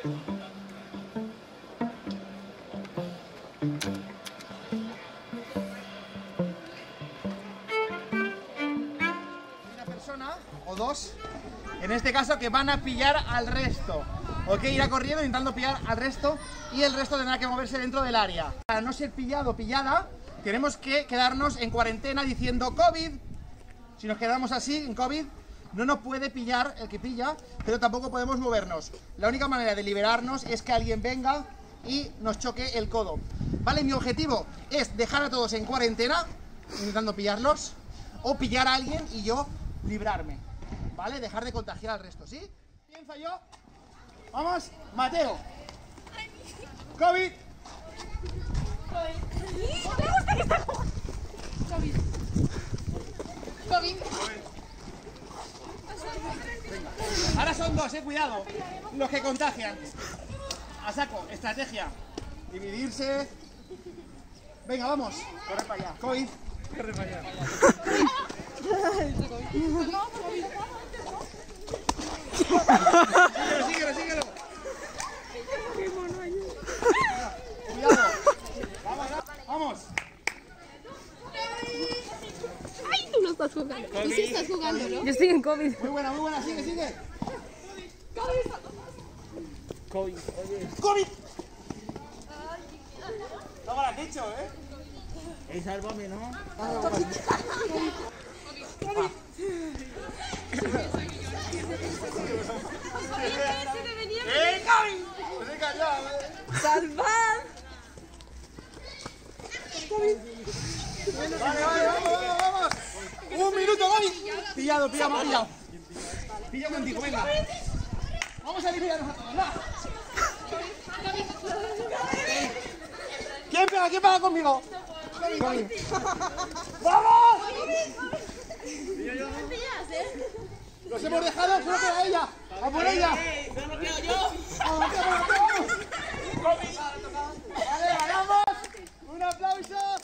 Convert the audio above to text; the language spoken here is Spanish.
Una persona o dos, en este caso, que van a pillar al resto. Ok, irá corriendo intentando pillar al resto y el resto tendrá que moverse dentro del área. Para no ser pillado o pillada, tenemos que quedarnos en cuarentena diciendo COVID. Si nos quedamos así, en COVID, no nos puede pillar el que pilla, pero tampoco podemos movernos. La única manera de liberarnos es que alguien venga y nos choque el codo. Vale, mi objetivo es dejar a todos en cuarentena, intentando pillarlos, o pillar a alguien y yo librarme. Vale, dejar de contagiar al resto, ¿sí? Piensa yo. Vamos, Mateo. COVID. Me gusta que está COVID. COVID. Venga. Ahora son dos, cuidado. Los que contagian. A saco, estrategia. Dividirse. Venga, vamos. Corre para allá. COVID. Corre para allá. Síguelo, síguelo. Cuidado. Vamos. Ay, tú no estás jugando. Tú sí estás jugando, ¿no? Yo estoy en COVID. Muy buena, sigue, sigue. COVID, oye. COVID. No me lo has dicho, Sálvame, ¿no? ¡Salvad! Vale, vamos. Un minuto, Gaby. Pillado. Pillo contigo, venga. Vamos a liberarnos a todos, va. ¿Quién pega conmigo? ¡Vamos! Los hemos dejado, solo queda ella. ¡A por ella! ¡Solo quedo yo! ¡Vamos! ¡Vale, ganamos! ¡Un aplauso!